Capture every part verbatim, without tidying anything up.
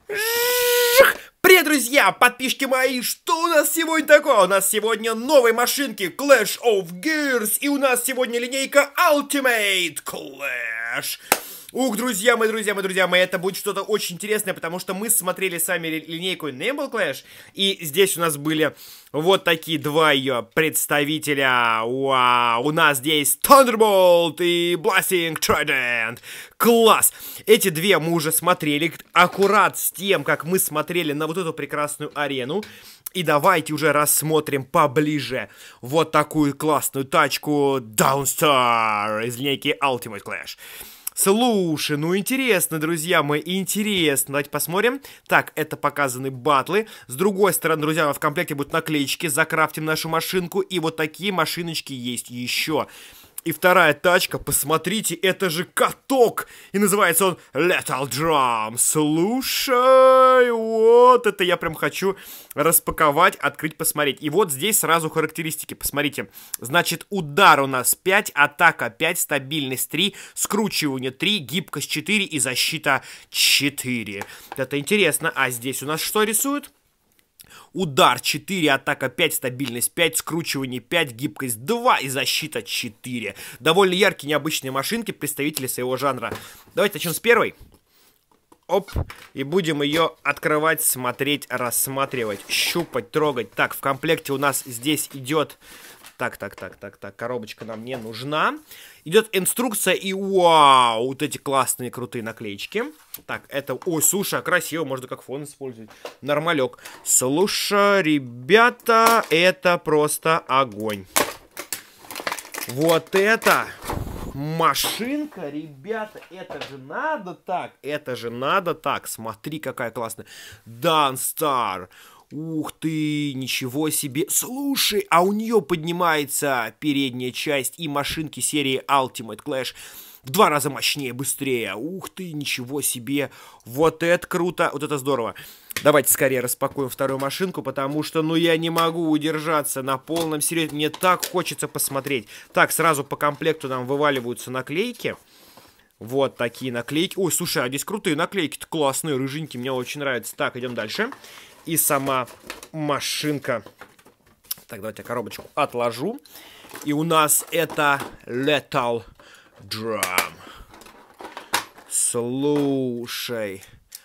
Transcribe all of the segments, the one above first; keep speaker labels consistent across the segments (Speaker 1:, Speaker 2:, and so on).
Speaker 1: Привет, друзья, подписчики мои, что у нас сегодня такое? У нас сегодня новые машинки Clash of Gears, и у нас сегодня линейка Ultimate Clash. Ух, друзья мои, друзья мои, друзья мои, это будет что-то очень интересное, потому что мы смотрели сами линейку Enable Clash, и здесь у нас были вот такие два ее представителя. Вау, у нас здесь Thunderbolt и Blasting Trident. Класс! Эти две мы уже смотрели, аккурат с тем, как мы смотрели на вот эту прекрасную арену. И давайте уже рассмотрим поближе вот такую классную тачку Dawnstar из линейки Ultimate Clash. Слушай, ну интересно, друзья мои, интересно. Давайте посмотрим. Так, это показаны батлы. С другой стороны, друзья, в комплекте будут наклеечки. Закрафтим нашу машинку. И вот такие машиночки есть еще. И вторая тачка, посмотрите, это же каток! И называется он Lethal Drum. Слушай, вот это я прям хочу распаковать, открыть, посмотреть. И вот здесь сразу характеристики, посмотрите. Значит, удар у нас пять, атака пять, стабильность три, скручивание три, гибкость четыре и защита четыре. Это интересно. А здесь у нас что рисуют? Удар четыре, атака пять, стабильность пять, скручивание пять, гибкость два и защита четыре. Довольно яркие, необычные машинки, представители своего жанра. Давайте начнем с первой. Оп. И будем ее открывать, смотреть, рассматривать, щупать, трогать. Так, в комплекте у нас здесь идет... Так, так, так, так, так, коробочка нам не нужна. Идет инструкция и вау, вот эти классные крутые наклеечки. Так, это, ой, слушай, красиво, можно как фон использовать. Нормалек. Слушай, ребята, это просто огонь. Вот это машинка, ребята, это же надо так, это же надо так. Смотри, какая классная. Dawnstar. Ух ты, ничего себе. Слушай, а у нее поднимается передняя часть и машинки серии Ultimate Clash в два раза мощнее, быстрее. Ух ты, ничего себе. Вот это круто, вот это здорово. Давайте скорее распакуем вторую машинку, потому что, ну, я не могу удержаться на полном серьезе. Мне так хочется посмотреть. Так, сразу по комплекту нам вываливаются наклейки. Вот такие наклейки. Ой, слушай, а здесь крутые наклейки-то классные, рыженькие, мне очень нравится. Так, идем дальше. И сама машинка. Так, давайте я коробочку отложу. И у нас это Lethal Drum. Слушай.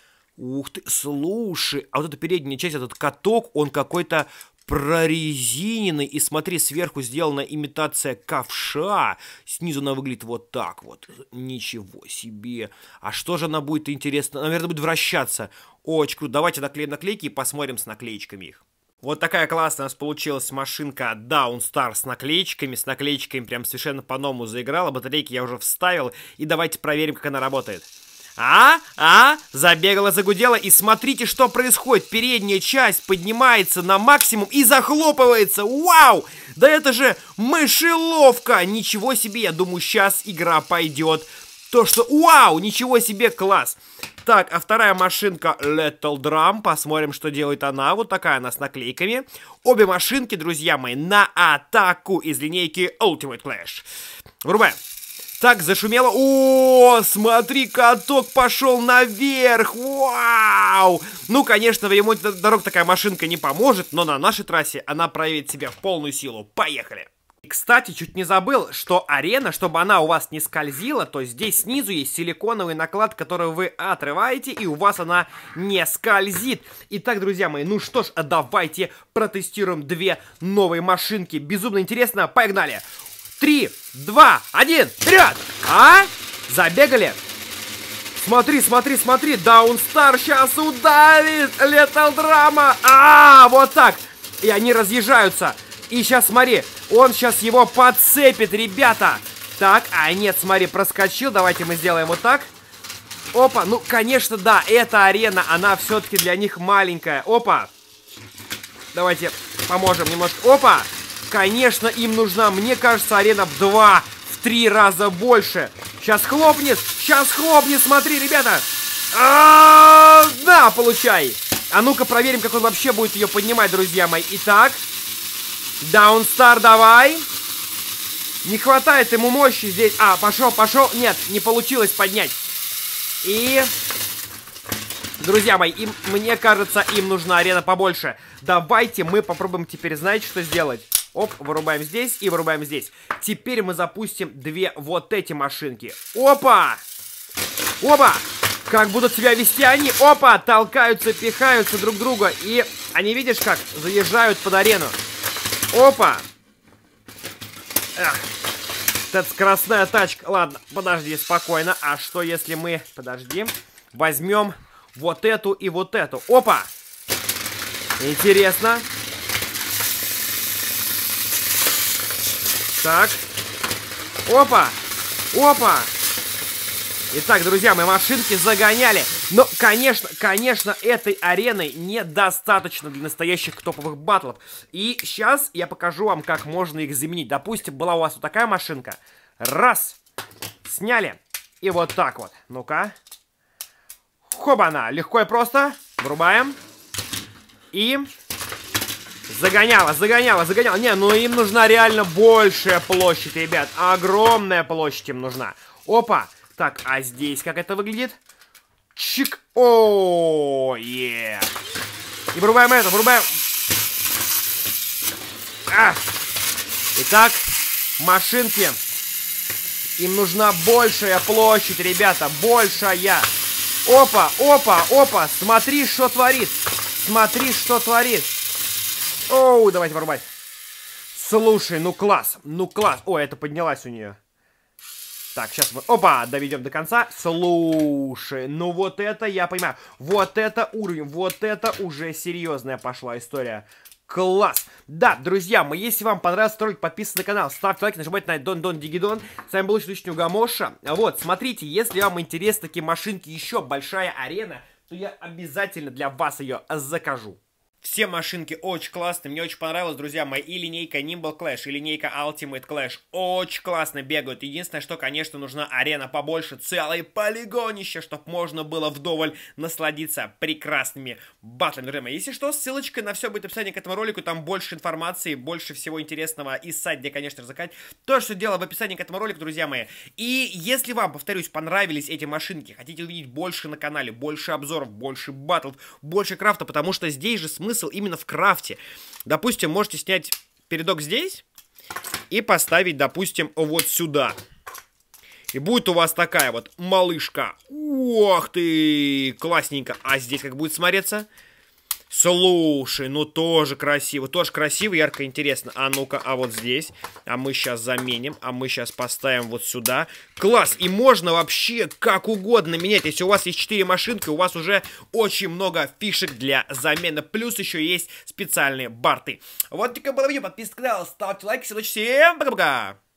Speaker 1: Ух ты, слушай. А вот эта передняя часть, этот каток, он какой-то прорезиненный. И смотри, сверху сделана имитация ковша. Снизу она выглядит вот так вот. Ничего себе. А что же она будет, интересно? Наверное, будет вращаться. Очень круто. Давайте наклеим наклейки и посмотрим с наклеечками их. Вот такая классная у нас получилась машинка Dawnstar с наклеечками. С наклеечками прям совершенно по-новому заиграла. Батарейки я уже вставил. И давайте проверим, как она работает. А, а, забегала, загудела. И смотрите, что происходит. Передняя часть поднимается на максимум и захлопывается. Вау! Да это же мышеловка. Ничего себе, я думаю, сейчас игра пойдет. То, что... Вау! Ничего себе, класс! Так, а вторая машинка Lethal Drum. Посмотрим, что делает она. Вот такая она с наклейками. Обе машинки, друзья мои, на атаку из линейки Ultimate Clash. Врубаем. Так, зашумело. О, смотри, каток пошел наверх. Вау! Ну, конечно, в ремонте дорог такая машинка не поможет, но на нашей трассе она проявит себя в полную силу. Поехали! И, кстати, чуть не забыл, что арена, чтобы она у вас не скользила, то здесь снизу есть силиконовый наклад, который вы отрываете, и у вас она не скользит. Итак, друзья мои, ну что ж, давайте протестируем две новые машинки. Безумно интересно, погнали! Три, два, один, вперед! А? Забегали? Смотри, смотри, смотри, Dawnstar сейчас ударит! Lethal Drum! А, вот так! И они разъезжаются. И сейчас, смотри, он сейчас его подцепит, ребята. Так, а нет, смотри, проскочил. Давайте мы сделаем вот так. Опа, ну, конечно, да, эта арена, она все-таки для них маленькая. Опа. Давайте поможем немножко. Опа. Конечно, им нужна, мне кажется, арена в два, в три раза больше. Сейчас хлопнет, сейчас хлопнет, смотри, ребята. А-а-а, да, получай. А ну-ка проверим, как он вообще будет ее поднимать, друзья мои. Итак, Dawnstar, давай. Не хватает ему мощи здесь. А, пошел, пошел. Нет, не получилось поднять. И... Друзья мои, им, мне кажется, им нужна арена побольше. Давайте мы попробуем теперь, знаете, что сделать? Оп, вырубаем здесь и вырубаем здесь. Теперь мы запустим две вот эти машинки. Опа! Опа! Как будут себя вести они? Опа! Толкаются, пихаются друг друга. И они, видишь, как заезжают под арену. Опа! Эх. Это скоростная тачка. Ладно, подожди, спокойно. А что если мы... Подожди. Возьмем вот эту и вот эту. Опа! Интересно. Так. Опа! Опа! Итак, друзья, мы машинки загоняли. Но, конечно, конечно, этой арены недостаточно для настоящих топовых батлов. И сейчас я покажу вам, как можно их заменить. Допустим, была у вас вот такая машинка. Раз. Сняли. И вот так вот. Ну-ка. Хоба-на. Легко и просто. Врубаем. И... Загоняла, загоняла, загоняла. Не, ну им нужна реально большая площадь, ребят. Огромная площадь им нужна. Опа. Так, а здесь как это выглядит? Чик. О, е. И вырубаем это, вырубаем. А. Итак, машинки. Им нужна большая площадь, ребята. Большая. Опа, опа, опа. Смотри, что творит. Смотри, что творит. Оу, давайте вырубать. Слушай, ну класс. Ну класс. О, это поднялась у нее. Так, сейчас мы, опа, доведем до конца. Слушай, ну вот это я понимаю. Вот это уровень, вот это уже серьезная пошла история. Класс. Да, друзья мои, если вам понравился ролик, подписывайтесь на канал, ставьте лайк, нажимайте на Дон Дон Дигидон. С вами был Ищу Гамоша. Вот, смотрите, если вам интересны такие машинки, еще большая арена, то я обязательно для вас ее закажу. Все машинки очень классные, мне очень понравилось, друзья мои, и линейка Nimble Clash, и линейка Ultimate Clash очень классно бегают. Единственное, что, конечно, нужна арена побольше, целое полигонище, чтобы можно было вдоволь насладиться прекрасными батлами, друзья мои. Если что, ссылочка на все будет в описании к этому ролику, там больше информации, больше всего интересного и сайт, где, конечно, разыграть. То, что дело в описании к этому ролику, друзья мои. И если вам, повторюсь, понравились эти машинки, хотите увидеть больше на канале, больше обзоров, больше батлов, больше крафта, потому что здесь же смысл Смысл именно в крафте. Допустим, можете снять передок здесь и поставить, допустим, вот сюда. И будет у вас такая вот малышка. Ох ты, классненько. А здесь как будет смотреться? Слушай, ну тоже красиво, тоже красиво, ярко, интересно. А ну-ка, а вот здесь. А мы сейчас заменим, а мы сейчас поставим вот сюда. Класс, и можно вообще как угодно менять. Если у вас есть четыре машинки, у вас уже очень много фишек для замены. Плюс еще есть специальные барты. Вот такое было видео, подписывайтесь на канал, ставьте лайки, всем пока-пока.